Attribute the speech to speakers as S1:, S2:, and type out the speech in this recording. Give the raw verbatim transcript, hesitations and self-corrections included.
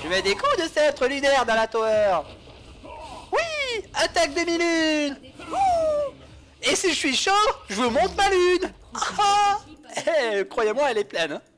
S1: Je mets des coups de sceptre lunaire dans la tower. Oui, attaque demi-lune. Et si je suis chaud, je vous montre ma lune. Ah, eh, croyez-moi, elle est pleine. Hein.